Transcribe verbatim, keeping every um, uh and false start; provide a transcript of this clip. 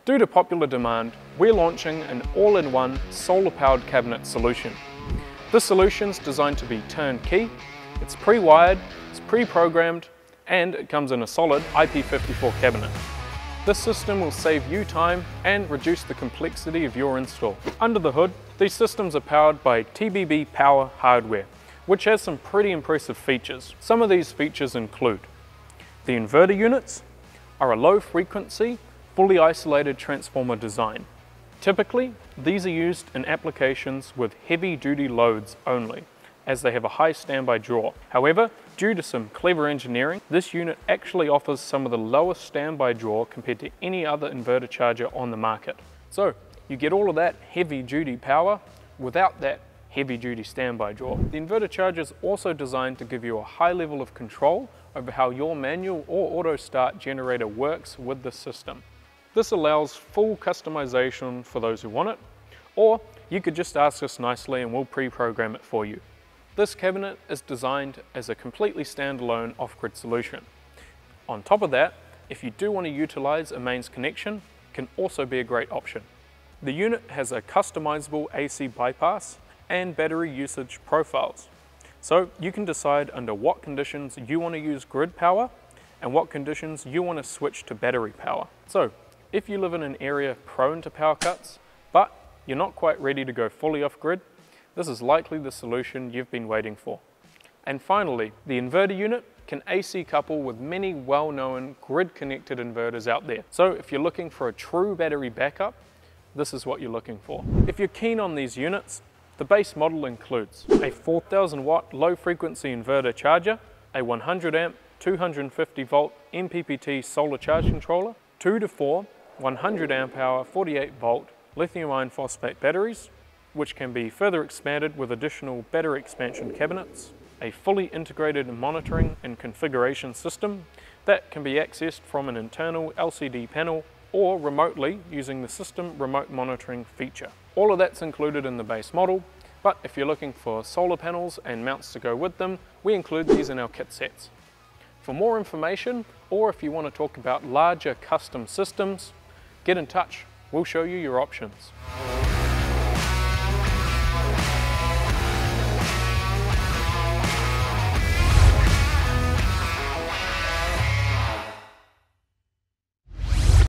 Due to popular demand, we're launching an all-in-one solar-powered cabinet solution. This solution is designed to be turnkey, it's pre-wired, it's pre-programmed, and it comes in a solid I P fifty-four cabinet. This system will save you time and reduce the complexity of your install. Under the hood, these systems are powered by T B B Power hardware, which has some pretty impressive features. Some of these features include the inverter units are a low frequency, fully isolated transformer design. Typically, these are used in applications with heavy duty loads only, as they have a high standby draw. However, due to some clever engineering, this unit actually offers some of the lowest standby draw compared to any other inverter charger on the market. So, you get all of that heavy duty power without that heavy duty standby draw. The inverter charger is also designed to give you a high level of control over how your manual or auto start generator works with the system. This allows full customization for those who want it, or you could just ask us nicely and we'll pre-program it for you. This cabinet is designed as a completely standalone off-grid solution. On top of that, if you do want to utilize a mains connection, it can also be a great option. The unit has a customizable A C bypass and battery usage profiles. So you can decide under what conditions you want to use grid power and what conditions you want to switch to battery power. So if you live in an area prone to power cuts, but you're not quite ready to go fully off-grid, this is likely the solution you've been waiting for. And finally, the inverter unit can A C couple with many well-known grid-connected inverters out there. So if you're looking for a true battery backup, this is what you're looking for. If you're keen on these units, the base model includes a four thousand watt low-frequency inverter charger, a one hundred amp, two hundred fifty volt M P P T solar charge controller, two to four one hundred amp hour forty-eight volt lithium iron phosphate batteries, which can be further expanded with additional battery expansion cabinets, a fully integrated monitoring and configuration system that can be accessed from an internal L C D panel or remotely using the system remote monitoring feature. All of that's included in the base model, but if you're looking for solar panels and mounts to go with them, we include these in our kit sets. For more information, or if you want to talk about larger custom systems, get in touch. We'll show you your options.